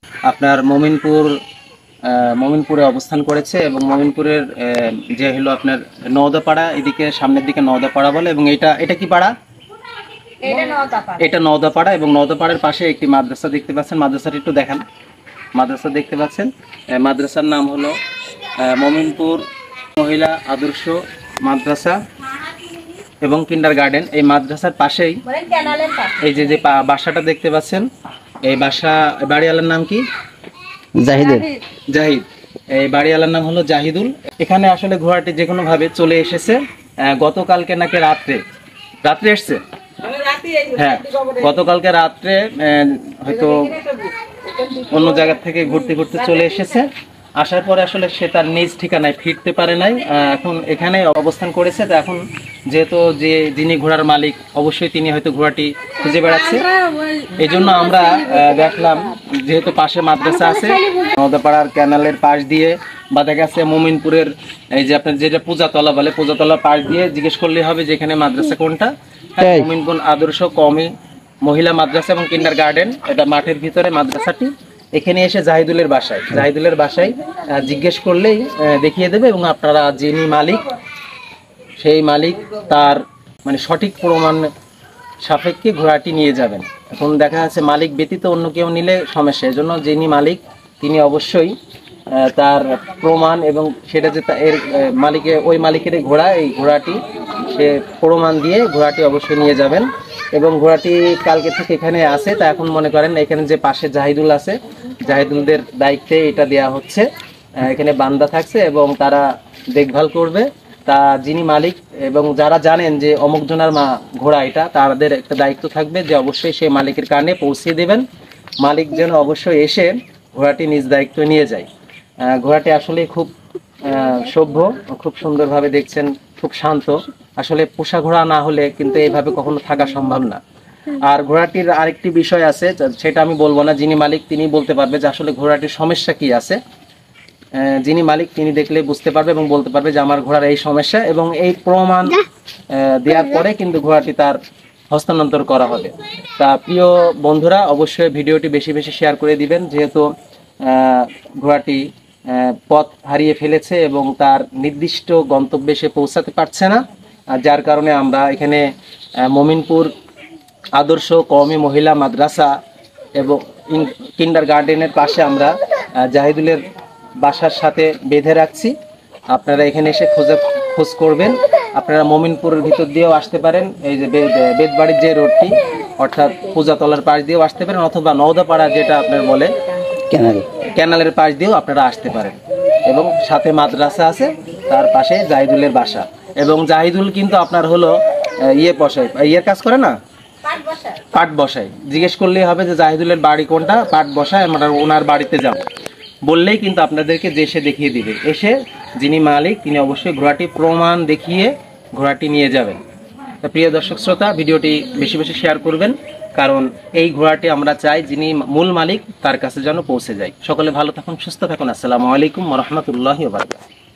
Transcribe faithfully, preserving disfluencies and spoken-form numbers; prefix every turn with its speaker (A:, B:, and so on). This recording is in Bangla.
A: আপনার মমিনপুর মমিনপুরে অবস্থান করেছে এবং মমিনপুরের যে হলো আপনার নওদাপাড়া, এদিকে সামনের দিকে নওদাপাড়া বলে, এবং এটা এটা কি পাড়া? এটা নওদাপাড়া। এবং নওদাপাড়ার পাশে একটি মাদ্রাসা দেখতে পাচ্ছেন, মাদ্রাসাটি একটু দেখান। মাদ্রাসা দেখতে পাচ্ছেন, মাদ্রাসার নাম হলো মমিনপুর মহিলা আদর্শ মাদ্রাসা এবং কিন্ডার গার্ডেন। এই মাদ্রাসার পাশেই এই যে যে বাসাটা দেখতে পাচ্ছেন, এই বাসা বাড়িওয়ালার নাম কি? জাহিদ। জাহিদ, এই বাড়িওয়ালার নাম হলো জাহিদুল। এখানে আসলে ঘোড়াটি যে কোনো ভাবে চলে এসেছে গতকালকে নাকি রাত্রে রাত্রে এসছে। হ্যাঁ, গতকালকে রাত্রে হয়তো অন্য জায়গা থেকে ঘুরতে ঘুরতে চলে এসেছে। আসার পরে আসলে সে তার নিজ ঠিকানায় ফিরতে পারে নাই, এখন এখানে অবস্থান করেছে। তো এখন যেহেতু যে যিনি ঘোড়ার মালিক অবশ্যই তিনি হয়তো ঘোড়াটি খুঁজে বেড়াচ্ছে, এই জন্য আমরা দেখলাম যেহেতু পাশে মাদ্রাসা আছে, নওদাপাড়ার ক্যানালের পাশ দিয়ে বা দেখা গেছে মমিনপুরের এই যে আপনার যেটা পূজাতলা বলে, পূজাতলার পাশ দিয়ে জিজ্ঞেস করলে হবে যে এখানে মাদ্রাসা কোনটা। মমিনপুর আদর্শ কওমি মহিলা মাদ্রাসা এবং কিন্ডার গার্ডেন, এটা মাঠের ভিতরে মাদ্রাসাটি। এখানে এসে জাহিদুলের বাসায় জাহিদুলের বাসায় জিজ্ঞেস করলেই দেখিয়ে দেবে, এবং আপনারা যিনি মালিক সেই মালিক তার মানে সঠিক প্রমাণ সাপেক্ষে ঘোড়াটি নিয়ে যাবেন। এখন দেখা যাচ্ছে মালিক ব্যতীত অন্য কেউ নিলে সমস্যা, এজন্য যিনি মালিক তিনি অবশ্যই তার প্রমাণ এবং সেটা যে এর মালিকের ওই মালিকের ঘোড়া, এই ঘোড়াটি সে প্রমাণ দিয়ে ঘোড়াটি অবশ্যই নিয়ে যাবেন। এবং ঘোড়াটি কালকে থেকে এখানে আছে, তা এখন মনে করেন এখানে যে পাশে জাহিদুল আছে, জাহিদুলদের দায়িত্বে এটা দেয়া হচ্ছে। এখানে বান্দা থাকছে এবং তারা দেখভাল করবে। তা যিনি মালিক এবং যারা জানেন যে অমুক জনার মা ঘোড়া এটা, তাদের একটা দায়িত্ব থাকবে যে অবশ্যই সেই মালিকের কানে পৌঁছে দেবেন। মালিক যেন অবশ্যই এসে ঘোড়াটি নিজ দায়িত্ব নিয়ে যায়। ঘোড়াটি আসলে খুব সভ্য, খুব সুন্দরভাবে দেখছেন, খুব শান্ত। আসলে পোষা ঘোড়া না হলে কিন্তু এইভাবে কখনো থাকা সম্ভব না। আর ঘোড়াটির আরেকটি বিষয় আছে, সেটা আমি বলবো না, যিনি মালিক তিনি বলতে পারবে যে আসলে ঘোড়াটির সমস্যা কি আছে। যিনি মালিক তিনি দেখলে বুঝতে পারবে এবং বলতে পারবে যে আমার ঘোড়ার এই সমস্যা, এবং এই প্রমাণ দেওয়ার পরে কিন্তু ঘোড়াটি তার হস্তান্তর করা হবে। তা প্রিয় বন্ধুরা, অবশ্যই ভিডিওটি বেশি বেশি শেয়ার করে দিবেন, যেহেতু ঘোড়াটি পথ হারিয়ে ফেলেছে এবং তার নির্দিষ্ট গন্তব্যে সে পৌঁছাতে পারছে না। আর যার কারণে আমরা এখানে মমিনপুর আদর্শ কওমি মহিলা মাদ্রাসা এবং কিন্ডার গার্ডেনের পাশে আমরা জাহিদুলের বাসার সাথে বেঁধে রাখছি। আপনারা এখানে এসে খোঁজে খোঁজ করবেন। আপনারা মমিনপুরের ভিতর দিয়েও আসতে পারেন, এই যে বেদবাড়ির যে রোডটি অর্থাৎ পূজাতলার পাশ দিয়েও আসতে পারেন, অথবা নওদাপাড়া যেটা আপনার বলে ক্যানাল ক্যানালের পাশ দিয়েও আপনারা আসতে পারেন। এবং সাথে মাদ্রাসা আছে, তার পাশে জাহিদুলের বাসা। এবং জাহিদুল কিন্তু আপনার হলো ইয়ে বসায়, ইয়ের কাজ করে না, পাট বসায়। জিজ্ঞেস করলেই হবে যে জাহিদুলের বাড়ি কোনটা, পাট বসায়, আমরা ওনার বাড়িতে যাব বললেই কিন্তু আপনাদেরকে দেশে দেখিয়ে দিবে। এসে যিনি মালিক তিনি অবশ্যই ঘোড়াটি প্রমাণ দেখিয়ে ঘোড়াটি নিয়ে যাবেন। প্রিয় দর্শক শ্রোতা, ভিডিওটি বেশি বেশি শেয়ার করবেন, কারণ এই ঘোড়াটি আমরা চাই যিনি মূল মালিক তার কাছে যেন পৌঁছে যায়। সকলে ভালো থাকুন, সুস্থ থাকুন। আসসালামু আলাইকুম ওয়া রাহমাতুল্লাহি ওয়া বারাকাতুহু।